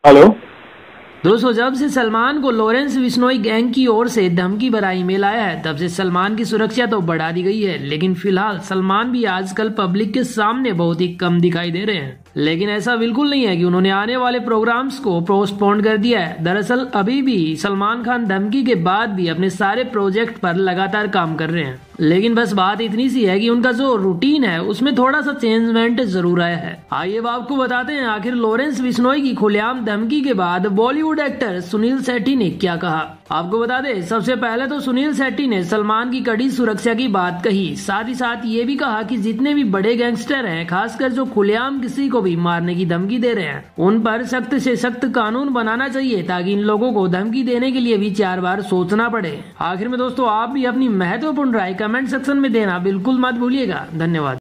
Hello. दोस्तों, जब से सलमान को लॉरेंस बिश्नोई गैंग की ओर से धमकी भरा ईमेल आया है, तब से सलमान की सुरक्षा तो बढ़ा दी गई है। लेकिन फिलहाल सलमान भी आजकल पब्लिक के सामने बहुत ही कम दिखाई दे रहे हैं। लेकिन ऐसा बिल्कुल नहीं है कि उन्होंने आने वाले प्रोग्राम्स को पोस्टपोन कर दिया है। दरअसल अभी भी सलमान खान धमकी के बाद भी अपने सारे प्रोजेक्ट पर लगातार काम कर रहे हैं। लेकिन बस बात इतनी सी है कि उनका जो रूटीन है उसमें थोड़ा सा चेंजमेंट जरूर आया है। आइए अब आपको बताते हैं आखिर लॉरेंस बिश्नोई की खुलेआम धमकी के बाद बॉलीवुड एक्टर सुनील शेट्टी ने क्या कहा। आपको बता दें, सबसे पहले तो सुनील शेट्टी ने सलमान की कड़ी सुरक्षा की बात कही। साथ ही साथ ये भी कहा कि जितने भी बड़े गैंगस्टर हैं, खासकर जो खुलेआम किसी को भी मारने की धमकी दे रहे हैं, उन पर सख्त से सख्त कानून बनाना चाहिए ताकि इन लोगों को धमकी देने के लिए भी 4 बार सोचना पड़े। आखिर में दोस्तों, आप भी अपनी महत्वपूर्ण राय कमेंट सेक्शन में देना बिल्कुल मत भूलिएगा। धन्यवाद।